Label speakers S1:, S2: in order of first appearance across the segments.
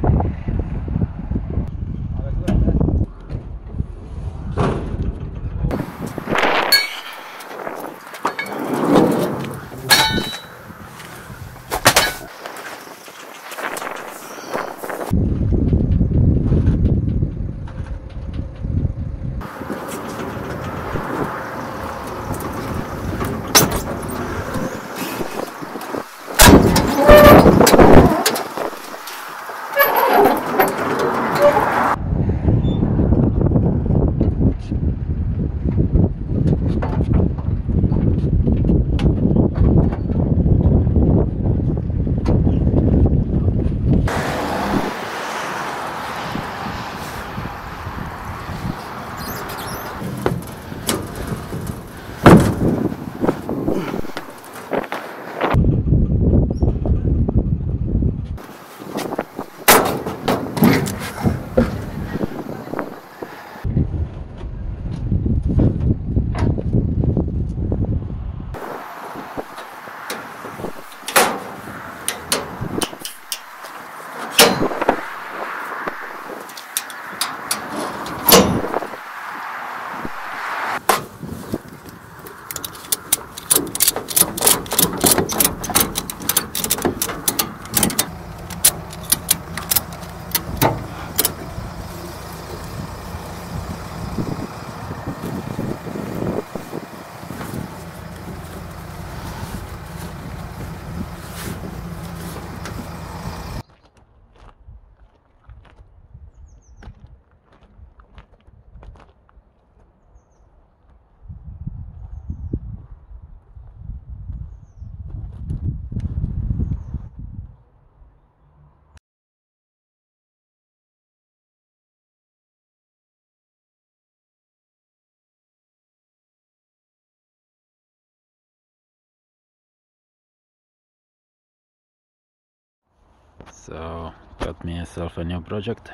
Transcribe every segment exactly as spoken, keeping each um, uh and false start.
S1: So got myself a new project,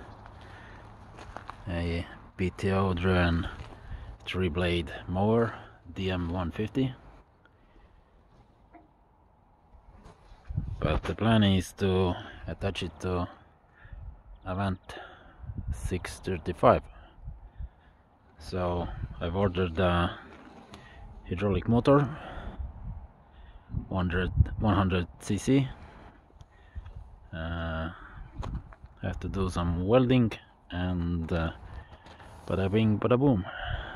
S1: a P T O driven three blade mower D M one fifty, but the plan is to attach it to Avant six thirty-five. So I've ordered a hydraulic motor, one hundred c c. Uh, I have to do some welding and uh, bada bing bada boom.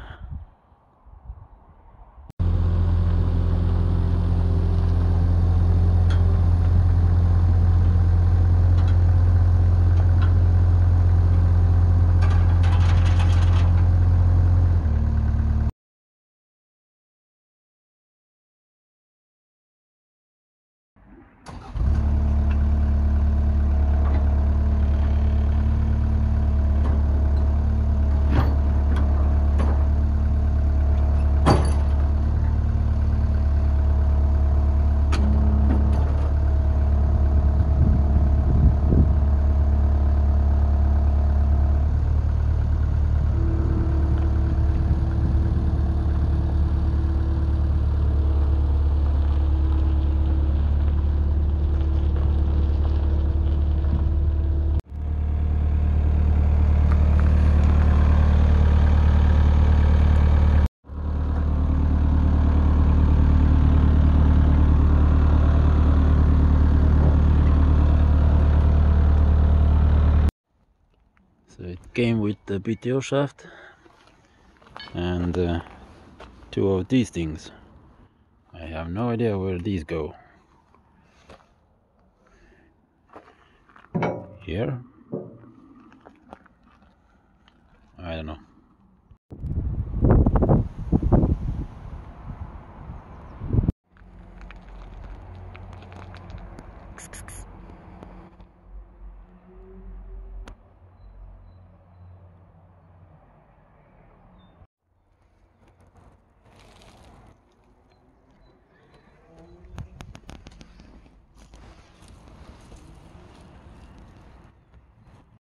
S1: So it came with the P T O shaft and uh, two of these things. I have no idea where these go. Here? I don't know.